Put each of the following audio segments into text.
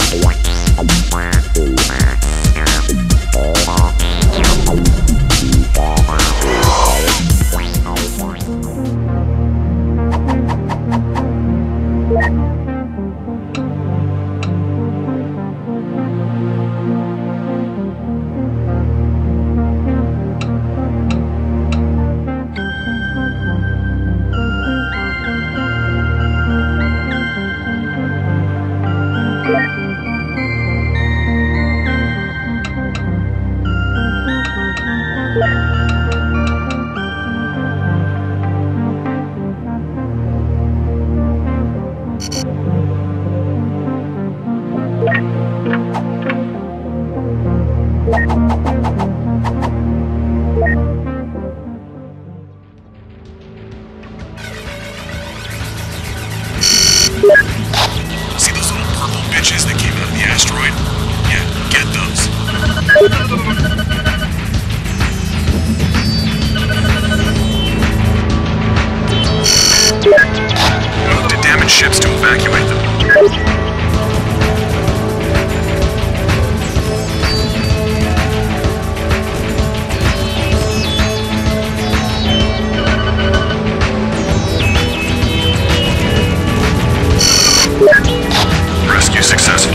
See those little purple bitches that came out of the asteroid? Yeah, get those. Move to damaged ships to evacuate them. Rescue successful.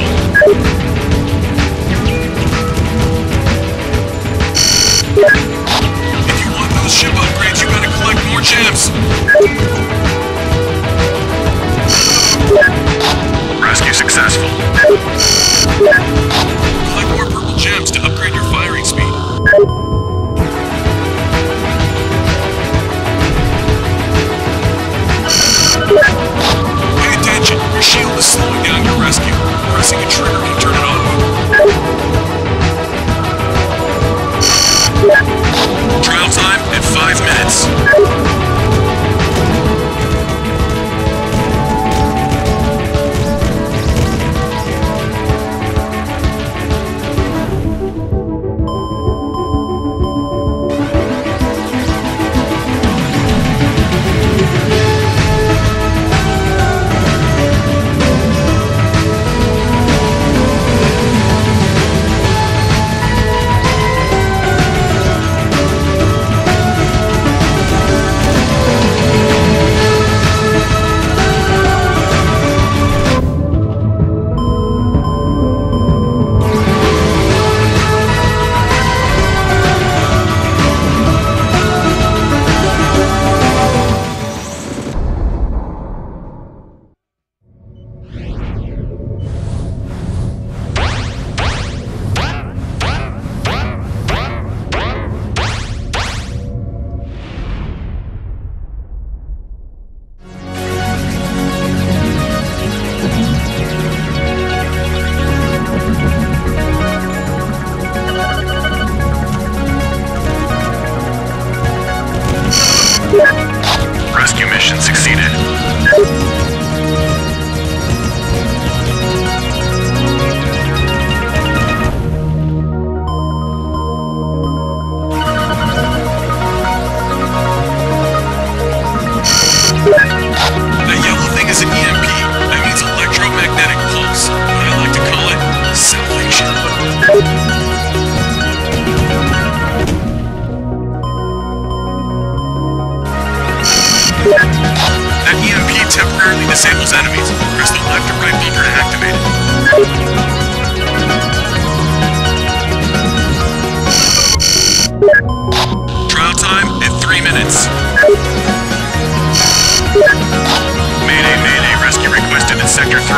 If you want those ship upgrades, you gotta collect more gems. Rescue successful. Collect more purple gems to upgrade your firing speed. Pay attention, your shield is slowing down your rescue. Pressing a trigger can turn it on. Trial time at 5 minutes. Rescue mission succeeded. That yellow thing is an EMP. That means electromagnetic pulse. I like to call it salvation. That EMP temporarily disables enemies. Press the left or right bumper to activate it. Trial time at 3 minutes. Mayday, mayday, rescue requested in Sector 3.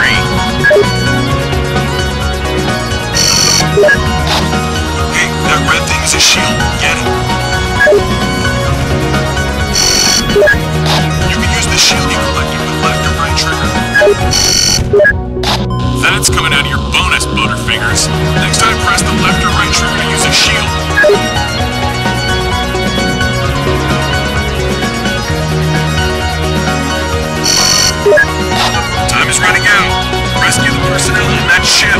Hey, that red thing is a shield. Get it. You can use the shield you collected with left or right trigger. That's coming out of your bonus, Butterfingers. Next time, press the left or right trigger to use a shield. Time is running out. Rescue the personnel on that ship.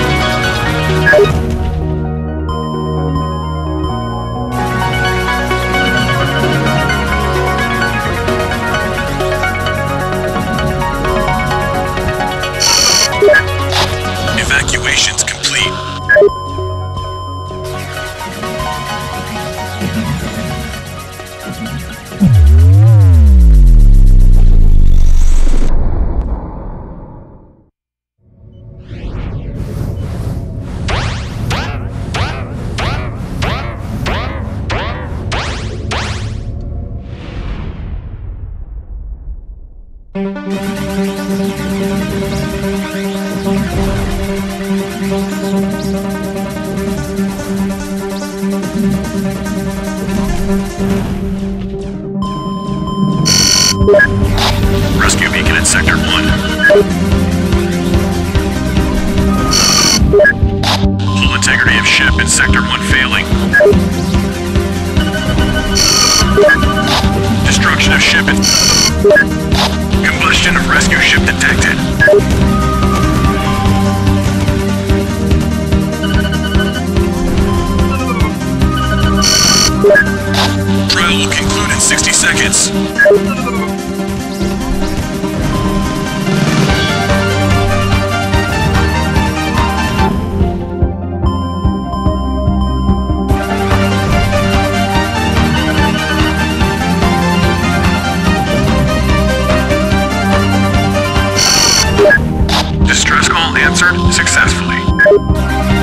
Rescue beacon in Sector 1. Hull integrity of ship in Sector 1 failing. Destruction of ship in... Combustion of rescue ship detected. Trial will conclude in 60 seconds. Distress call answered successfully.